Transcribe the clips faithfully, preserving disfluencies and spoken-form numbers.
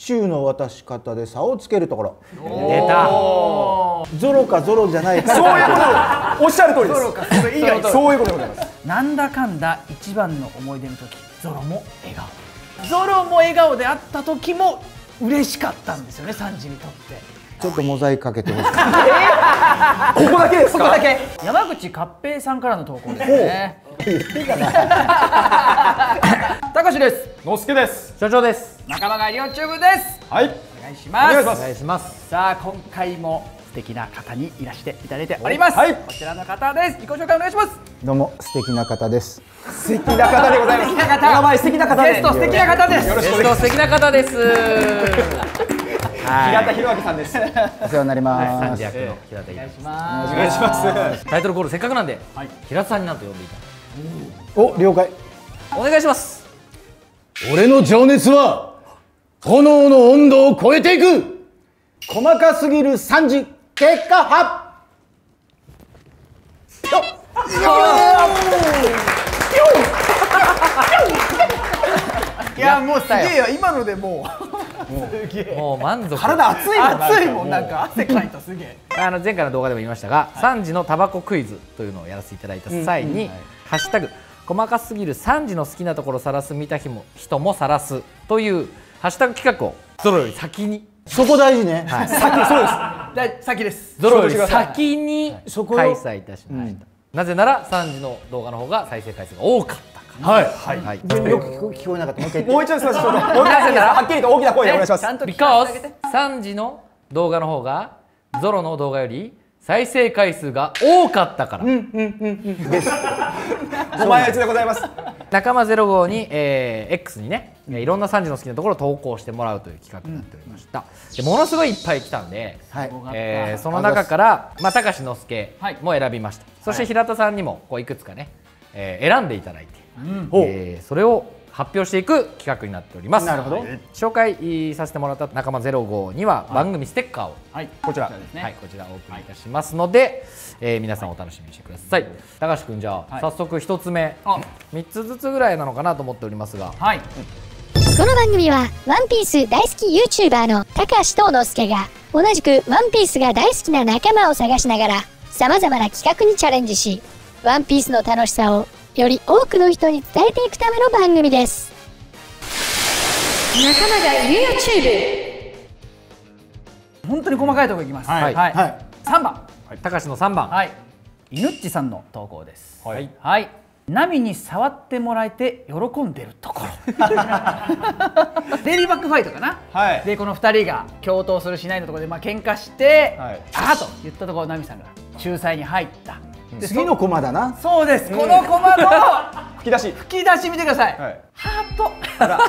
チューの渡し方で差をつけるところ。 出た。 ゾロかゾロじゃないか。 そういうこと。おっしゃる通りです。ゾロかそれ以外そういうことでございます。 なんだかんだ一番の思い出の時、ゾロも笑顔。ゾロも笑顔であった時も嬉しかったんですよね、サンジにとって。 ちょっとモザイクかけてほしい。 ここだけですか。 ここだけ。山口勝平さんからの投稿ですね。たかしです。 のすけです。 所長です。 仲間が両チューブです。 はい。 お願いします。 お願いします。 お願いします。 さあ今回も素敵な方にいらしていただいております。 はい。 こちらの方です。自己紹介お願いします。 どうも素敵な方です。 素敵な方でございます。 素敵な方。 お名前素敵な方で。 ゲスト素敵な方です。 よろしゲスくお願いします。 ト素敵な方です。 平田博明さんです。 お世話になります。 三時役の平田お願いです。 します。 お願いします。 タイトルコールせっかくなんで、 はい平田さんになんと呼んでいた。 お、了解。 お願いします。 俺の情熱は炎の温度を超えていく。 細かすぎる三時結果発表。 いやもうすげえよ、今のでもうすげえ。 もう満足。 体熱いもん。熱いもん、なんか汗かいた。すげえ。 あの前回の動画でも言いましたが、さんじのタバコクイズというのをやらせていただいた際に「ハッシュタグ細かすぎるさんじの好きなところ晒す見た人も人も晒す」というハッシュタグ企画をゾロより先に、 そこ大事ね。 先そうです。 だ先です。 ゾロより先にそこ開催いたしました。なぜならさんじの動画の方が再生回数が多かったから。 はい。 はいはい。 よく聞こ聞こえなかった。もう一回言って。 もう一度すみません。ちょっともう一回はっきりと大きな声でお願いします。 ちゃんと聞かせてあげて。 Because さんじの動画の方がゾロの動画より再生回数が多かったから。 ご満悦でございます。 仲間ゼロ号に、えー、X にね、いろんなさんじの好きなところを投稿してもらうという企画になっておりました。でものすごいいっぱい来たんで、 はい。 えーその中からまあ高志のすけも選びました。そして平田さんにもこういくつかね、えー選んでいただいて、えーそれを発表していく企画になっております。 なるほど。 紹介させてもらった仲間ゼロ号には番組ステッカーを、 はい、 こちらですね。 はい、こちらオープンいたしますので、えー皆さんお楽しみにしてください。高橋君、じゃあ、 はい早速一つ目、 あみっつずつぐらいなのかなと思っておりますが、 はい。 この番組はワンピース大好き YouTuber のたかしとのすけが同じくワンピースが大好きな仲間を探しながら様々な企画にチャレンジし、ワンピースの楽しさをより多くの人に伝えていくための番組です。仲間がいる YouTube。 本当に細かいところいきます。 はいはい。 はい。 三番。 高橋のさんばん、 はい。いぬっちさんの投稿です。 はい。 はい。ナミに触ってもらえて喜んでるところ。レディバックファイトかな。 はい。 でこのふたりが共闘するしないのところでまあ喧嘩して、 はいああと言ったところナミさんが仲裁に入った。で次のコマだな。 そうです。このコマの吹き出し。 吹き出し見てください。 はい。 ハート。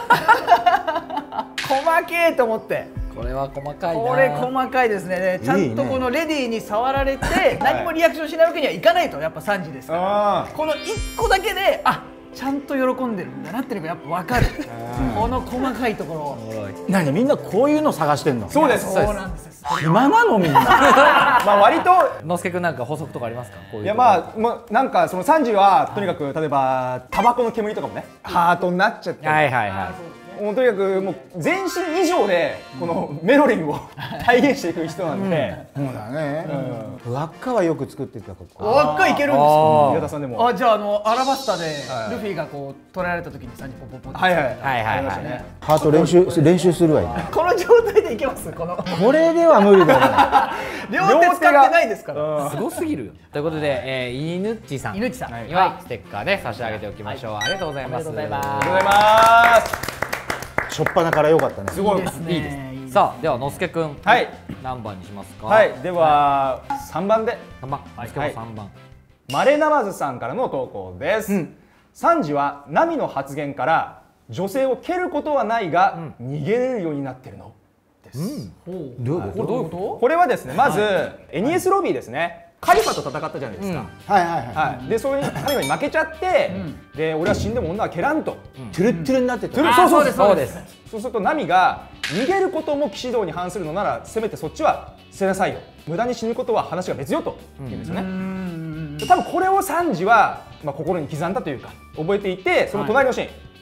細けえと思って。 これは細かいな。 これ細かいですね。でちゃんとこのレディーに触られて何もリアクションしないわけにはいかないと、やっぱさんじですから。 あこのいっこだけであちゃんと喜んでるんだなっていうのがやっぱ分かる。この細かいところ。 何みんなこういうの探してんの。 あ。そうです。 そうなんですよ。 暇なのみんな。 まあ割と。 のすけくんなんか補足とかありますか？こういういやまあもうなんかそのさんじはとにかく例えばタバコの煙とかもねハートになっちゃって、 はいはいはい。 もうとにかくもう全身以上でこのメロディーを体現していく人なんで、 そうだね。輪っかはよく作ってたここ。 輪っかいけるんですあよ。 宮田さんでも。 あじゃああのアラバスタではいルフィがこう捕らえられた時にさんじポンポンポンってはいはいはいはいありましたはいね。 ハート練習練習するわ今。 この状態でいけますこのこれでは無理だ両手使ってないですから。 すごすぎるよ。ということで、えー、いぬっちさんいぬっちさんにはステッカーで差し上げておきましょう。ありがとうございます。 ありがとうございますありがとうございます。 な。しょっぱなから良かったね。 すごい。 いいですね。 いいです。さあ、ではのすけくん、 はい何番にしますか？ はい、ではさんばんでさんばん。のすけもさんばん。 マレナマズさんからの投稿です。さんじはナミの発言から女性を蹴ることはないが逃げれるようになってるのです。 どういうこと？ どういうここれはですね、まず エヌイーエス ロビーですね。カリファと戦ったじゃないですか。 はいはいはい。 はい。で、そういうカリファに負けちゃって、で、俺は死んでも女は蹴らんと。 トゥルットゥルになってた。 そうあそうですそうです。 そうするとナミが逃げることも騎士道に反するのならせめてそっちは捨てなさいよ。無駄に死ぬことは話が別よと言うんですよね。で多分これをサンジはまあ心に刻んだというか覚えていて、その隣のシーン、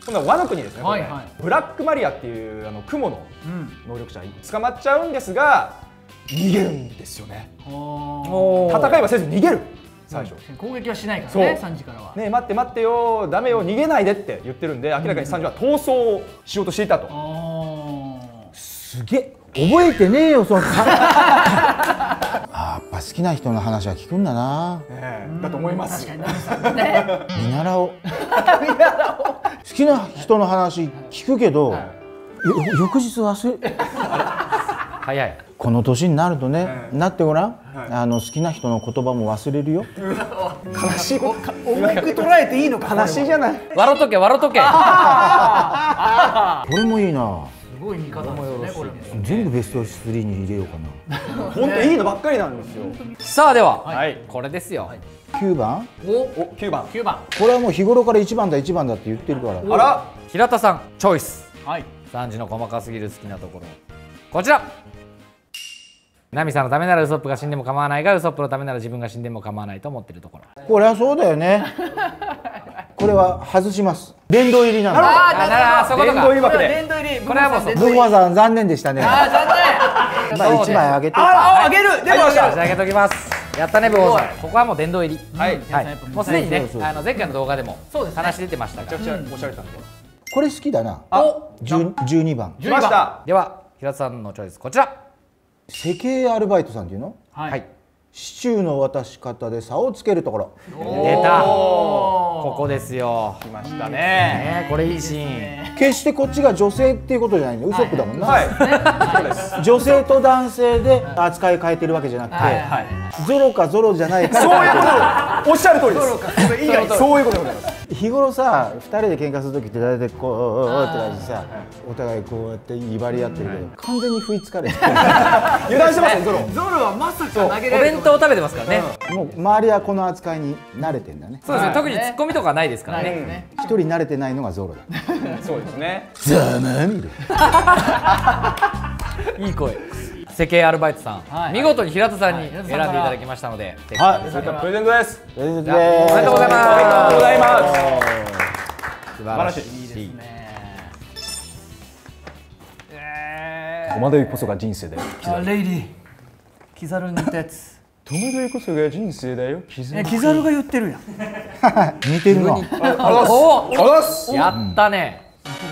今度はワノ国ですね、 はいはい、 ブラックマリアっていうあの雲の能力者に捕まっちゃうんですが逃げるんですよね。戦いはせず逃げる。最初攻撃はしないからね、サンジからは。 ね、待って待ってよ、ダメよ、逃げないでって言ってるんで、明らかにサンジは逃走をしようとしていたと。 すげえ覚えてねえよそんなやっぱ好きな人の話は聞くんだな。 だと思います。 確かにナミさんね。 見習おう。好きな人の話聞くけど、よ翌日忘れ。 早い。 この年になるとね、なってごらん。あの好きな人の言葉も忘れるよ。 悲しいこと。 重く捉えていいのか。 悲しいじゃない。 笑っとけ笑っとけ。 これもいいな。 すごい見方ですねこれ。 全部ベストスリーに入れようかな。 本当いいのばっかりなんですよ。 さあでは、 はい、 これですよ。 きゅうばん。 お、きゅうばん。 きゅうばん。 これはもう日頃からいちばんだいちばんだって言ってるから。 あら、 平田さんチョイス。 はい。 さんじの細かすぎる好きなところ。こちら。ナミさんのためならウソップが死んでも構わないが、ウソップのためなら自分が死んでも構わないと思っているところ。 これはそうだよね。これは外します。殿堂入りなの。 ああ、なるほど。そこ殿堂入り枠で。 殿堂入り。 これはもうブッファーさん残念でしたね。 ああ残念。 まあ一枚あげて。 あああげる。でも差し上げときます。やったねブッファーさん。ここはもう殿堂入り。 はい。 はい。もうすでにね、あの前回の動画でも話出てましたから。 めちゃくちゃおしゃれたんで。 これ好きだな。じゅうにばん。 来ました。 では平田さんのチョイスこちら。 設計アルバイトさんっていうの？ はい。 シチューの渡し方で差をつけるところ。 出た。ここですよ。 来ましたね。 ね、これいいシーン。 決してこっちが女性っていうことじゃないの。ウソップだもんな。 はい。そうです。 女性と男性で扱い変えてるわけじゃなくて、ゾロかゾロじゃないか。 そういうこと。おっしゃる通りです。そういうことでございます。 日頃さ、ふたりで喧嘩する時って大体こうって感じでさ、お互いこうやって威張り合ってるけど、完全に不意つかれて油断してますよゾロ。 ゾロはまさか投げおられる。 弁当を食べてますからね。 もう周りはこの扱いに慣れてんだね。 そうですね。特にツッコミとかないですからね。 一人慣れてないのがゾロだ。 そうですね。 ざまみる。 いい声。設計アルバイトさん、見事に平田さんに選んでいただきましたので、 はい。 それからプレゼントです。 プレゼントです。 おめでとうございます。 ありがとうございます。 素晴らしい。 いいですね。 戸惑いこそが人生だよ。 あ、レイリー。キザルに似たやつ。 戸惑いこそが人生だよ。 え、キザルが言ってるやん。 似てるな。 おお、やったね。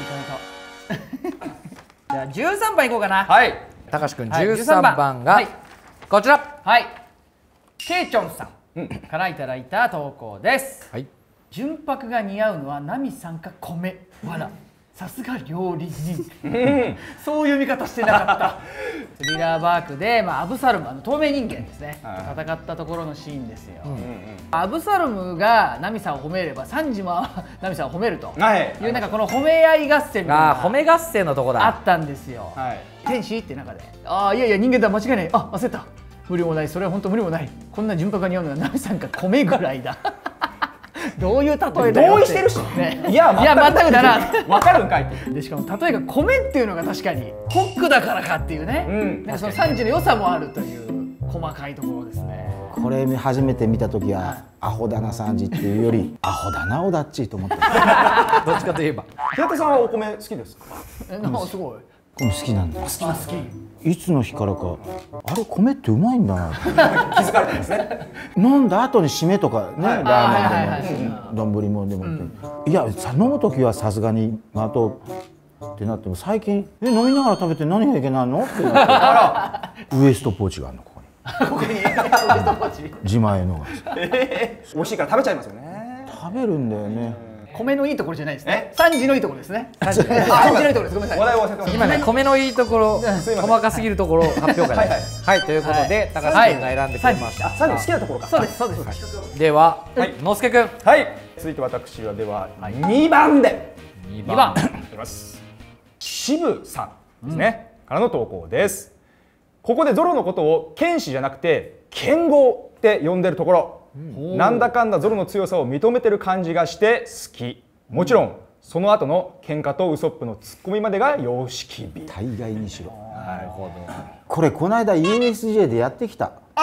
じゃあじゅうさんばんいこうかな。 はい。 高橋君じゅうさんばんがこちら。 はい。ケイチョンさんからいただいた投稿です。 はい。 純白が似合うのはナミさんか米。わら。さすが料理人。そういう見方してなかった。スリラーバークで、まあ、アブサロム、あの透明人間ですね。戦ったところのシーンですよ。アブサロムがナミさんを褒めれば、サンジもナミさんを褒めるという、なんかこの褒め合い合戦みたいな褒め合戦のとこだ。 あったんですよ。天使って中で、ああいやいや人間だ間違いない。あ、焦った。無理もない。それは本当無理もない。こんな純白が似合うのはナミさんか米ぐらいだ。どういう例えだよ。 同意してるしね。 いやいや全くだな。 わかるんかいって。 でしかも例えが米っていうのが確かにコックだからかっていうね。なんかその産地の良さもあるという細かいところですね。 これ初めて見た時はアホだなサンジっていうよりアホだなオダッチと思った。 どっちかといえば。 平田さんはお米好きですか？ え、なんかすごい。 米好きなんだ。 好き好き。 いつの日からかあれ米ってうまいんだな。 気づかれてますね。 飲んだ後に締めとかね、ラーメンでも丼もでもいや飲む時はさすがにまとってなっても最近え飲みながら食べて何がいけないのってなってウエストポーチがあるのここに。ここにウエストポーチ。自前のが。 美味しいから食べちゃいますよね。 食べるんだよね。 米のいいところじゃないですね。三時のいいところですね。三時のいいところです。ごめんなさい。 話題を忘れてます。 今ね、米のいいところ、細かすぎるところ発表会です。はい、ということで高橋君が選んでくれました。 サンジ好きなところか。 そうですそうです。 では、のすけ君。 はい。続いて私はではにばんで。 にばん。 いきます。渋さんですね。からの投稿です。ここでゾロのことを剣士じゃなくて剣豪って呼んでるところ。なんだかんだゾロの強さを認めてる感じがして好き。もちろんその後の喧嘩とウソップのツッコミまでが様式美。 大概にしろ。 なるほど。 これこの間 ユーエスジェー でやってきた。 あ、そう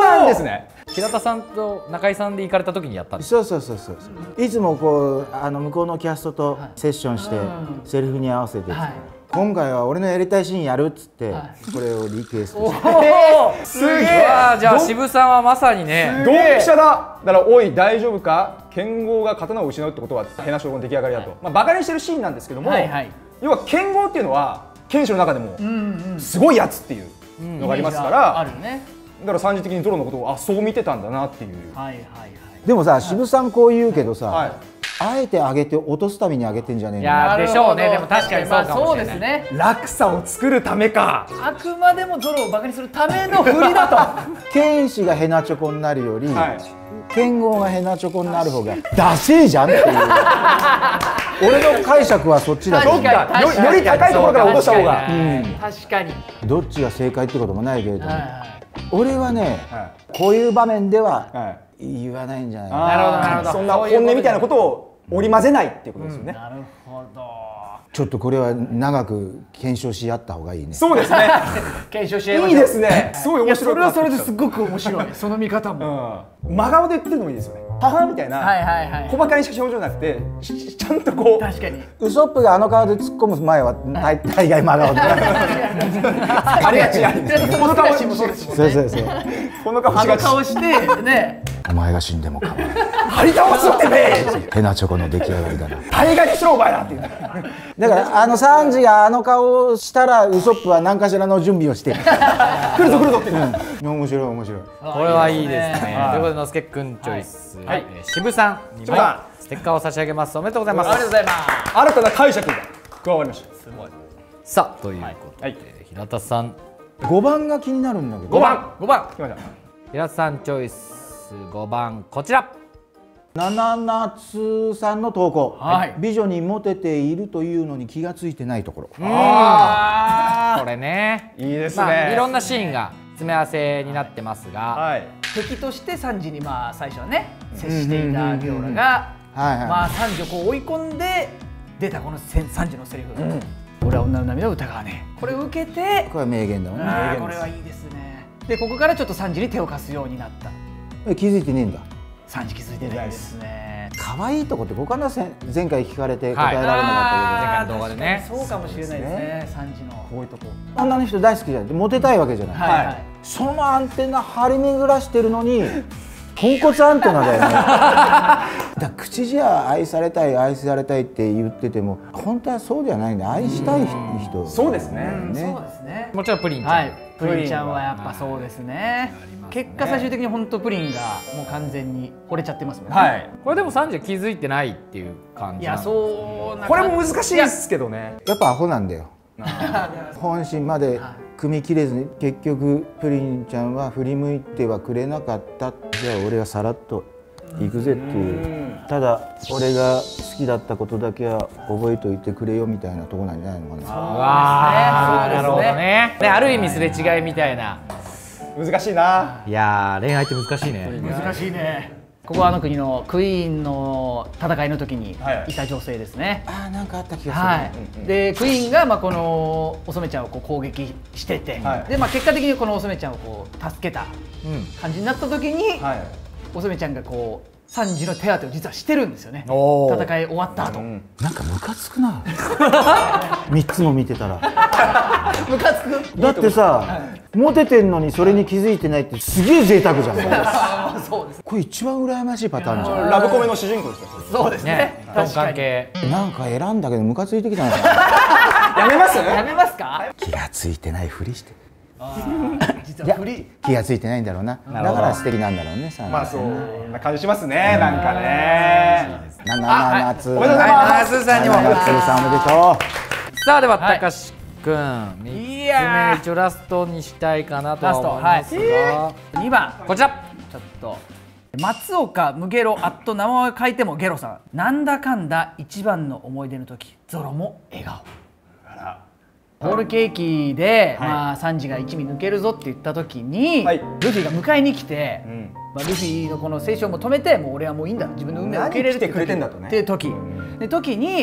なんですね。 平田さんと中井さんで行かれた時にやったんです。 そうそうそうそういつもこうあの向こうのキャストとセッションしてセリフに合わせて、 はい今回は俺のやりたいシーンやるっつってこれをリクエストしてすげえ。 わあ、じゃあ渋さんはまさにね。 ドンピシャだ。だからおい大丈夫か、剣豪が刀を失うってことはヘナ将軍の出来上がりだと、まあバカにしてるシーンなんですけども、 はいはい要は剣豪っていうのは剣士の中でもすごいやつっていうのがありますかあら、 るね。 だから三次的にゾロのことをあそう見てたんだなっていう。 はいはいはい。 でもさ渋さんこう言うけどさ、 はいあえて上げて落とすために上げてんじゃねえの。 いやでしょうね。でも確かにそうかもしれない。 そうですね。 落差を作るためか。 あくまでもゾロをバカにするための振りだと。 剣士がヘナチョコになるより、 はい剣豪がヘナチョコになる方がダセえじゃんっていう俺の解釈はそっちだと思う。 そっか、よより高いところから落とした方が。 確かに。 どっちが正解ってこともないけれども、 はいはい俺はね、 はこういう場面でははい言わないんじゃないかなな。 るほどなるほど。そんな本音みたいなことを織り交ぜないっていうことですよね。 なるほど。 ちょっとこれは長く検証し合った方がいいね。 そうですね。 検証し合いましょう。 いいですね。すごいいや面白い。 それはそれですごく面白い。その見方も。 うん。真顔で言ってるのもいいですよね。ははみたいな。 はいはいはい。 小馬鹿にしか表情なくて、しちゃんとこう。 確かに。 ウソップがあの顔で突っ込む前は大大概真顔で。 ありがちありがち。この顔しもそうですもん。 そうそうそう。 この顔あしがち。 の顔してね。 お前が死んでも構わない。 張り倒すってべ。 ヘナチョコの出来上がりだな。 大概にしろお前らっていう。 だからあのサンジがあの顔をしたらウソップは何かしらの準備をして来るぞ来るぞっていう。 面白い面白い。 これはいいですね。 はいということでのすけくんチョイス、 はいえー渋さんにも渋さステッカーを差し上げます。おめでとうございます。 ありがとうございます。 新たな解釈が加わりました。 さあということで、 はい平田さんごばんが気になるんだけど。 ごばん。 五番。 来ました。 平田さんチョイスごばんこちら。 七夏さんの投稿、 はい美女にモテているというのに気がついてないところ。 あこれね、 あ。いいですまあいろんね。 なシーンが詰め合わせになってますが、 はい。 敵としてサンジにまあ最初はね接していたビオラがはいはい。 まあサンジをこう追い込んで出たこのせサンジのセリフ。俺は女の涙を疑わねえ。これを受けて。 これは名言だもんね。 あーこれはいいですね。でここからちょっとサンジに手を貸すようになった。 え気づいてねえんだ。 サンジ気づいてないですね。 可愛いとこって僕はなせ前回聞かれて答はいえられなかった前回の動画でね確かにそうかもしれないですね。サンジの。 こういうとこ。 けど、女の人大好きじゃない。モテたいわけじゃない。 はいはい。 そのアンテナ張り巡らしてるのにポンコツアンテナだよね。だから口じゃ愛されたい愛されたいって言ってても本当はそうじゃないんだ。愛したい人。 そうですね。 ねそうですね。 もちろんプリンちゃん、 はい。プリンちゃんはやっぱそうですね。結果最終的に本当プリンがもう完全に惚れちゃってますもんね。 はい。 これでもさんじは気づいてないっていう感いやじなんでそうな。 これも難しいですけどね。 やっぱアホなんだよ。本心まで組み切れずに結局プリンちゃんは振り向いてはくれなかった。じゃあ俺がさらっと行くぜっていう。ただ俺が好きだったことだけは覚えておいてくれよみたいなところなんじゃないのかな。 わあ、 そうですねなるほどね。ね、ある意味すれ違いみたいな。 難しいな。 いやー恋愛って難しいね。 難しいね。ここはあの国のクイーンの戦いの時にはいいた女性ですね。 ああなんかあった気がする。 はい、でクイーンがまあこのお染ちゃんをこう攻撃してて、 はいでまあ結果的にこのお染ちゃんをこう助けたうん。 感じになった時に、 はい。 お染ちゃんがこうサンジの手当てを実はしてるんですよね。 おー戦い終わった後、 うんなんかムカつくな。三つも見てたら。 ムカつく。 だってさ、モテてんのにそれに気づいてないってすげえ贅沢じゃん。 あそうです。 これ一番羨ましいパターンじゃラブコメの主人公ですよ。 そうですね。 ね、ドン確かに。 関係。 ん。なんか選んだけどムカついてきたのかな。 やめます？ やめますか？ 気がついてないふりして。 実はフリー。 気がついてないんだろうな。だから素敵なんだろうね。さまあそんな感じしますね。なんかね。 ななな夏。 おめでとうございます夏さんにも。 夏さんおめでとさあでははいたかしくん、みっついやーめ一応ラストにしたいかなとは思いますが、 にばん。 こちら。 ちょっと松岡ムゲロあっと名前を書いてもゲロさん。なんだかんだ一番の思い出の時ゾロも笑顔。ホールケーキで、 はいまあサンジが一味抜けるぞって言った時に、 はいルフィが迎えに来て、 んまあ、ルフィのこの青春も止めてもう俺はもういいんだ自分の運命を受け入れる何来てくれてんだとねっていう時、で時に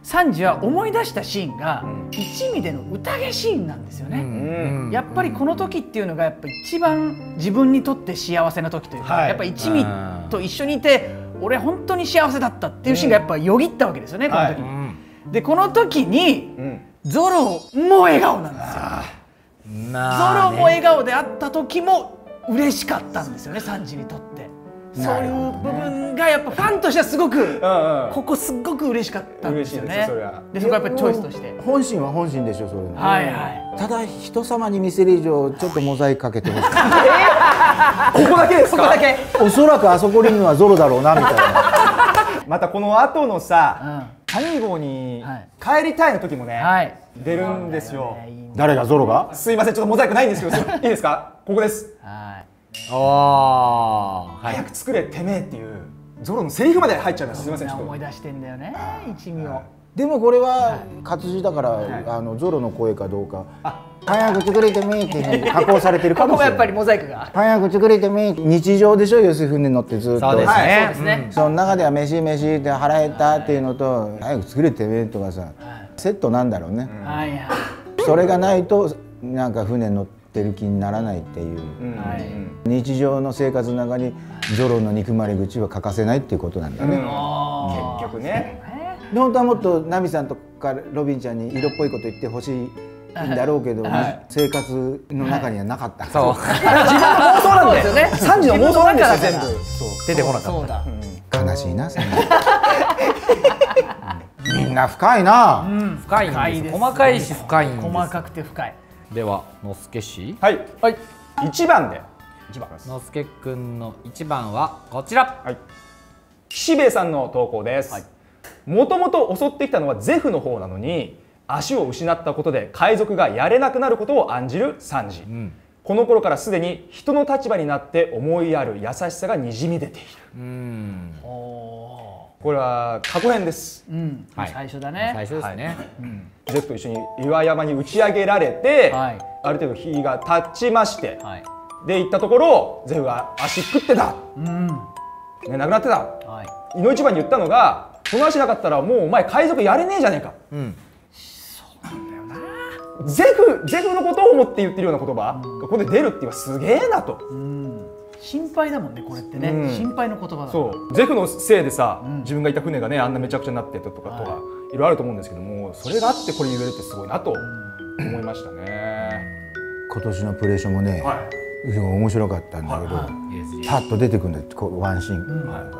サンジは思い出したシーンが一味での宴シーンなんですよね。やっぱりこの時っていうのがやっぱ一番自分にとって幸せな時というか、 はい、 やっぱ一味と一緒にいて俺本当に幸せだったっていうシーンがやっぱよぎったわけですよね、この時に。はい、でこの時に、うん、ゾロも笑顔なんですよ。ゾロも笑顔であった時も嬉しかったんですよね、サンジにとって。そういう部分がやっぱファンとしてはすごくここすっごく嬉しかったんですよね。でそこはやっぱりチョイスとして本心は本心でしょ、そういうの。 はいはい。 ただ人様に見せる以上ちょっとモザイクかけてほしい。 ここだけですか？ ここだけ。 おそらくあそこにいるのはゾロだろうなみたいな。 またこの後のさ、カニ号に帰りたいの時もね出るんですよ。 誰が？ゾロが？ すいません、ちょっとモザイクないんですけどいいですか？ここです。 ああ、 早く作れてめえっていうゾロのセリフまで入っちゃいます。すみません、ちょっと思い出してんだよね、一味を。 でもこれは活字だから、あのゾロの声かどうか。早く作れてめえって加工されてるかもしれない。 ここもやっぱりモザイクが。 早く作れてめえって日常でしょ、要するに船乗ってずっと。 そうですね。 その中では飯飯って腹減ったっていうのと早く作れてめえとかさ、セットなんだろうね。それがないとなんか船乗っててる気にならないっていう、日常の生活の中にゾロの憎まれ口は欠かせないっていうことなんだね。 結局ね。 で本当はもっとナミさんとかロビンちゃんに色っぽいこと言ってほしいんだろうけど、生活の中にはなかった。 そう。 自分の妄想なんですよね。サンジの妄想なんですよ、全部。 出てこなかった。 悲しいな、みんな深いな。 深いんです。細かいし深いんです。 細かくて深い。 では、のすけ氏。 はい。はい。一番で。一番。 のすけくんの一番はこちら。 はい。岸兵衛さんの投稿です。もともと襲ってきたのはゼフの方なのに、足を失ったことで海賊がやれなくなることを案じるサンジ。うん、この頃からすでに人の立場になって思いやる優しさがにじみ出ている。うん。これは過去編です。 うん。最初だね。 最初ですね。 ゼフと一緒に岩山に打ち上げられて、はい、ある程度日が経ちまして、はい、で行ったところゼフが足食ってた、うん、ね、亡くなってた、はい、いの一番に言ったのが、この足なかったらもうお前海賊やれねえじゃねえか、うん、そうなんだよな。ゼフゼフのことを思って言ってるような言葉、うん、ここで出るっていうのはすげえなと。うん、 心配だもんね、これってね、うん、心配の言葉だ。 そうゼフのせいでさ、うん、自分がいた船がねあんなめちゃくちゃになってとかとか、はい、いろいろあると思うんですけども、それがあってこれ言えるってすごいなと思いましたね。 今年のプレーションもね、はい、面白かったんだけど、はい、パッと出てくるんだよ、ワンシーン、うん、はい、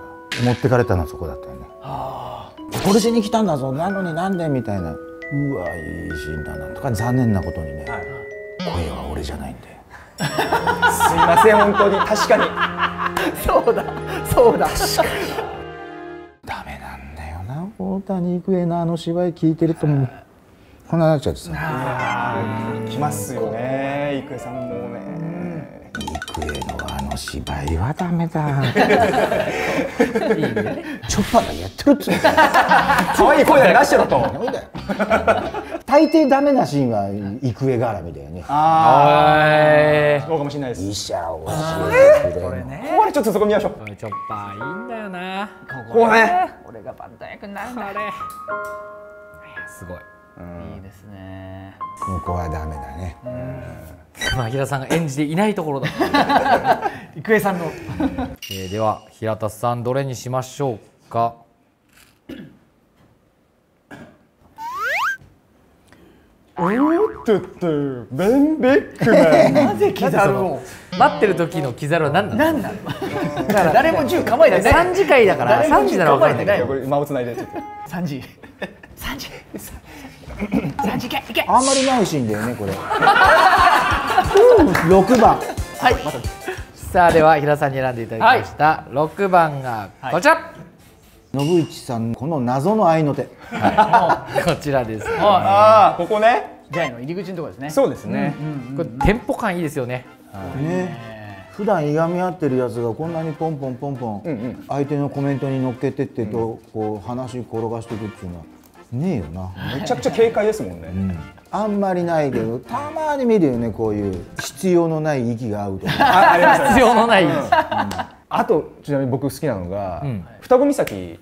持ってかれたのはそこだったよね。殺しに来たんだぞ、なのになんでみたいな、うわいいシーンだなとか、残念なことにね、はい、声は俺じゃないんだよ。 すいません、本当に確かにそうだそうだ、確かにダメなんだよな、大谷育英のあの芝居聞いてるともうこんなになっちゃってさ。 きますよね、育英さんもね。 育英のあの芝居はダメだ。いいね、チョッパーがやってるっつうの。 可愛い声出してろと。 大抵ダメなシーンは育英絡みだよね。 ああ、そうかもしれないです。 医者を教えてくれ。 これね。ここまでちょっとそこ見ましょう。 チョッパーいいんだよな。 ここね。 俺がバンド役になるんだ。 すごい。 いいですね。 ここはダメだね。 まあ平田さんが演じていないところだ。 郁恵さんの。 えでは平田さんどれにしましょうか。 おっとっと、ベンベックマン。 なぜキザルを。 待ってる時のキザルは何なの？ 何なの？だから誰も銃構えてない。 三時会だから三時なら分かるんだけど。 これ間をつないで。 三時。三時。三時いけいけ。 あんまりないシーンだよねこれ。六番。 はい。 さあでは平田さんに選んでいただきました六番がこちら。 信一さんこの謎の合いの手。 こちらです。 ああ、ここね。 ジャイの入り口のところですね。 そうですね。 これテンポ感いいですよね。 ね。普段いがみ合ってるやつがこんなにポンポンポンポン相手のコメントに乗っけてってとこう話転がしていくっていうのはねえよな。 めちゃくちゃ軽快ですもんね。 あんまりないけどたまに見るよね、こういう必要のない息が合うとか。 あります。 必要のない。 あとちなみに僕好きなのが双子岬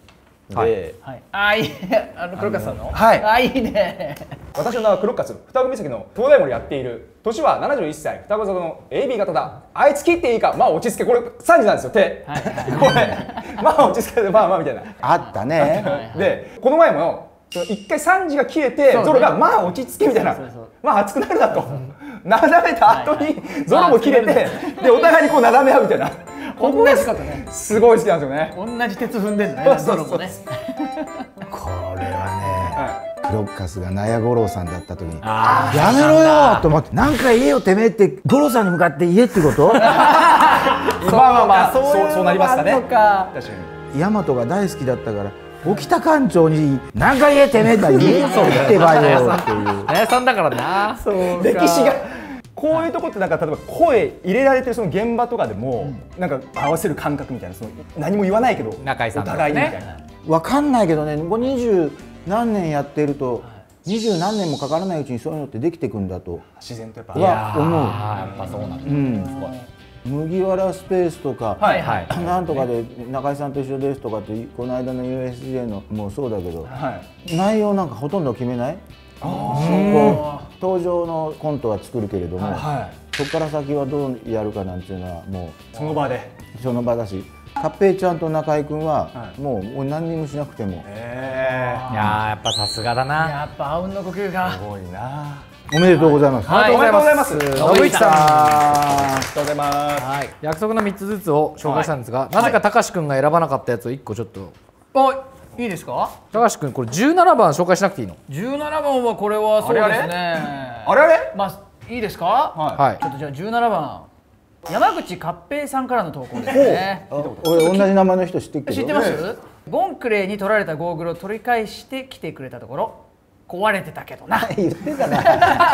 で、 はい、あーいいね、あの黒川さんの、 はいあーいいね。 私の名は黒勝双子岬の東大門をやっている。年はななじゅういっさい、双子座の エービー 型だ。あいつ切っていいか、まあ落ち着け、これさんじなんですよ、手、 はいはいこれまあ落ち着けて、まあまあみたいな。 あったね。 でこの前もその一回さんじが切れて、 そうねゾロがまあ落ち着けみたいな、 そうそうそうまあ熱くなるなとなだめた後にゾロも切れて、 まあでお互いにこうなだめ合うみたいな、ここ同がじことね。 すごい好きなんですよね。 同じ鉄踏んでんのね、 そうそうそうゾロもね。 これはね、 はクロッカスが納屋五郎さんだった時にあやめろよと思って、なんか言えよてめえって五郎さんに向かって言えってことい、まあまあまあそうそうなりますかね。 そうか。 確かに。 大和が大好きだったから沖田館長に「何か言えてめえ」だ言えよってばよっていうあやさんだからな。そう歴史がこういうとこってなんか例えば声入れられてるその現場とかでも、なんか合わせる感覚みたいな、その何も言わないけどお中井さんとか互いにみねたいな。 わかんないけどね、もう二十何年やってると二十何年もかからないうちにそういうのってできてくんだと自然とやっぱ。 いや思う。 あーやっぱそうなんだ。 うんすごい。 麦わらスペースとか、 はいはい。 なんとかで中井さんと一緒ですとかってこの間の ユーエスジェー のもそうだけど、 はい内容なんかほとんど決めない。こう登場のコントは作るけれども、 はそこから先はどうやるかなんていうのはもい。その場で。 うその場だし、カッペイちゃんと中井君ははいもうもう何にもしなくてもえいやーやっぱさすがだな。 やっぱあうんの呼吸がえ。すごいな。 おめでとうございます。 はいおめでとうございます。 信之さん。 ありがとうございます。 はい。約束のみっつずつを紹介したんですが、なぜかたかしくんが選ばなかったやつをいっこちょっと。 あ、いいですか。 たかしくんこれじゅうななばん紹介しなくていいの？ じゅうななばんはこれはそうですね。 あれあれ。 まあいいですか。 ははいちょっとじゃあじゅうななばん、山口勝平さんからの投稿ですね。 俺同じ名前の人知ってるけど。 知ってます？ゴンクレーに取られたゴーグルを取り返してきてくれたところ、壊れてたけどな。 言ってたな。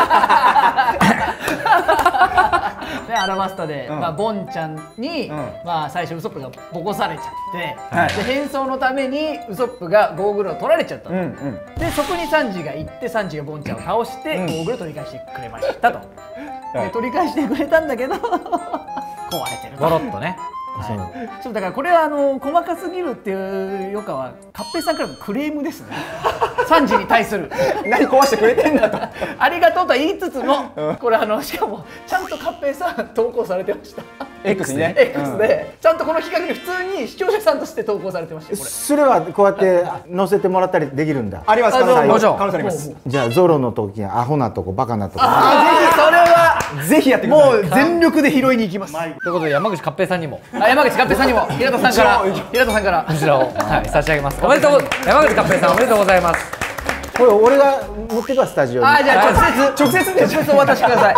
でアラバスタで、 うんまあ、ボンちゃんに、 んまあ、最初ウソップがボコされちゃって、 はいで変装のためにウソップがゴーグルを取られちゃったい。 と、 うんうん。 でそこにサンジが行ってサンジがボンちゃんを倒して、 うんゴーグルを取り返してくれましたと、 はいで取り返してくれたんだけど壊れてると。 ゴロッとね。 そうちょっとだからこれはあの細かすぎるっていうよかは勝平さんからのクレームですね。サンジに対する何壊してくれてんだと。 ありがとうとは言いつつも、これあのしかもちゃんと勝平さん投稿されてました。 X にね。 X でちゃんとこの企画に普通に視聴者さんとして投稿されてましたよこれ。 それはこうやって載せてもらったりできるんだ。 あります。 あそうもちろん可能性あります。 もうじゃあゾロの時はアホなとこバカなとこ。 あぜひそれはぜひやってください。 もう全力で拾いに行きます。 ということで山口勝平さんにもあ山口勝平さんにも平田さんから平田さんからこちらを、はい、差し上げます。おめでとうご山口勝平さんおめでとうございます。 これ俺が持ってくわスタジオに。 あじゃあ直接直接直接お渡しください。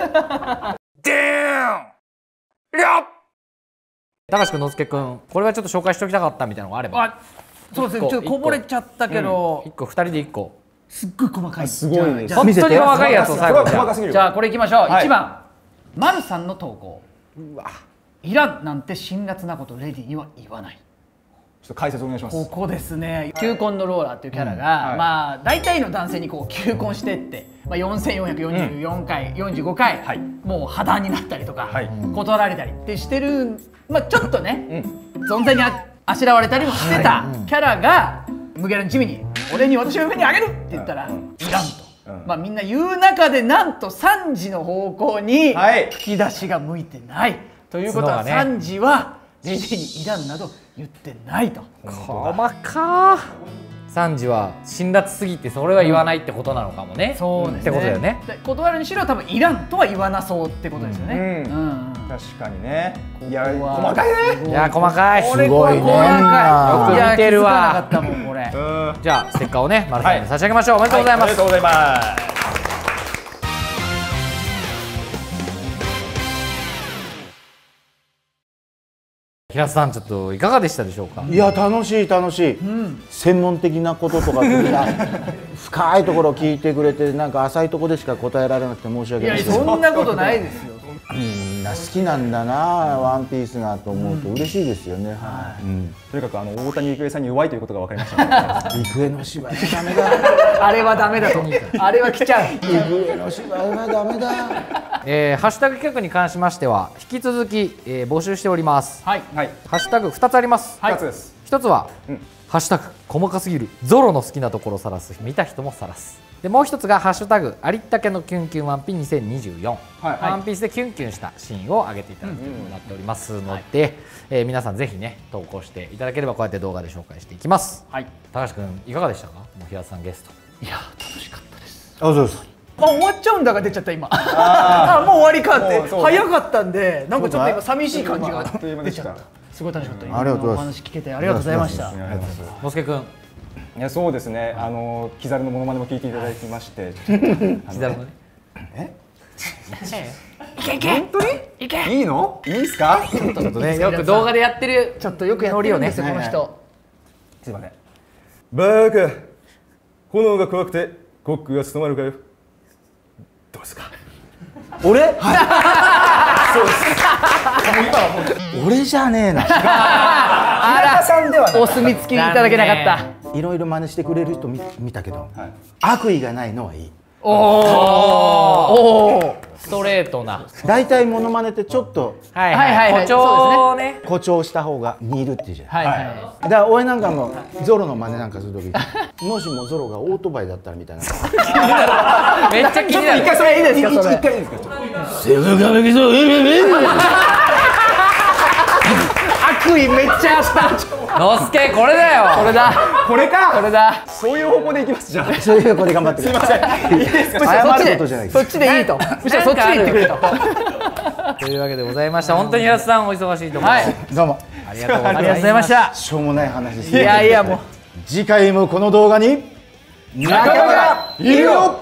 高橋君、のすけ君、これはちょっと紹介しておきたかったみたいなのがあれば。 あそうですねちょっとこぼれちゃったけど、 一個、二人で一個。 すっごい細かい。 すごいね。 じゃあ本当に細かいやつをす最後じゃあごい細かすぎる。 じゃあこれいきましょう、 はいいちばんまるさんの投稿。イランなんて辛辣なことレディには言わない。 ちょっと解説お願いします。 ここですね、球根のローラーっていうキャラが、 うんはいまあ大体の男性にこう球根してって、まあ、よんせんよんひゃくよんじゅうよんかい、よんじゅうごかい、 はいもう破談になったりとか、 はい断られたりってしてる、まあ、ちょっとね、存在にああしらわれたりもしてたキャラが、ムゲランチミに「俺に私を上にあげる!」って言ったら「いらん」と。 うんまあみんな言う中でなんとさんじの方向にはい吹き出しが向いてないということは、 角がねさんじはレディにいらんなど言ってないと。 細かー。三時は辛辣すぎてそれは言わないってことなのかもね。 そうですね。 ってことだよね。 で断るにしろ多分いらんとは言わなそうってことですよね。 うんうんうん確かにね。いやここは細かいね。 いや細かい。 これすごいねこれ細かい。 よく見てるわいや気づかなかったもんこれ。 うん。 じゃあステッカーをね、丸さんに差し上げましょう。おめでとうございます。 ありがとうございます。 平田さん、ちょっといかがでしたでしょうか。 いや楽しい楽しい、専門的なこととかみんな深いところを聞いてくれて、なんか浅いところでしか答えられなくて申し訳いやないです。 そんなことないですよ。 みんな好きなんだなワンピースがと思うと嬉しいですよね。うんとにかくあの大谷育英さんに弱いということが分かりましたね。 育英の芝居はダメだ。 あれはダメだと。あれは来ちゃう。 育英の芝居はダメだ。 えー、ハッシュタグ企画に関しましては引き続き、えー、募集しております。 はい。 はい。 ハッシュタグふたつあります。 はい二つです。 ひとつは、 うんハハッシュタグ細かすぎるゾロの好きなところを晒す、見た人も晒す。でもう一つがハッシュタグありったけのキュンキュンワンピにせんにじゅうよん、 はいワンピースでキュンキュンしたシーンを上げていただくということになっておりますので、えー皆さんぜひね投稿していただければこうやって動画で紹介していきます。 はい。 高橋君いかがでしたか？もう平田さんゲスト。 いや楽しかったです。 あ、そうです。 あ、終わっちゃうんだが出ちゃった今。ああ、もう終わりかってもうそう早かったんで、なんかちょっと今寂しい感じがあっという間でした出ちゃった。すごい楽しかった。 ありがとうございますお話聞けてありがとうございました。 のすけ君。 いやそうですね、あのキザルのモノマネも聞いていただきまして、 キザルのね。 えいけいけ。本当に？いけ。 いいの？いいですか？ ちょっとねよく動画でやってるちょっとよくやってるんですよこの人。 すいません。バカ、炎が怖くてコックが務まるかよ。どうですか？ 俺？そうです。俺じゃねえな。 あらさんではお墨付きいただけなかった。 いろいろ真似してくれる人見見たけど、悪意がないのはいい。 おおストレートな。 大体モノマネってちょっとはいはいはい誇張をね。 誇張した方が似るっていうじゃん。 はいはい。 だから俺なんかもゾロの真似なんかするとき、もしもゾロがオートバイだったらみたいな。 めっちゃ気になる。 一回それいいですかそれ。 一回いいですか？ セブカメキソエメメ悪意めっちゃあった。 のすけこれだよ。 これだ。 これか。 これだ。 そういう方向でいきますじゃあ。 そういうこれ頑張ってください。 いいですか？ 謝ることじゃない。 そっちでいいと。むしろそっちで言ってくれと。 というわけでございました。本当に平田さんお忙しいところ、 はい。 どうも。 ありがとうございまありがとうございまし。 したた。 しょうもない話です。 いやいやもう。 次回もこの動画に仲間がいるよ。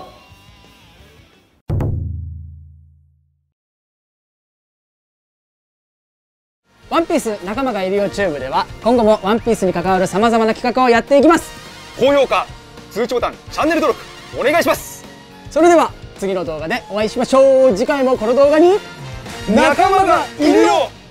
ワンピース仲間がいるよチューブでは今後もワンピースに関わるさまざまな企画をやっていきます。 高評価、通知ボタン、チャンネル登録お願いします。 それでは次の動画でお会いしましょう。次回もこの動画に仲間がいるよ。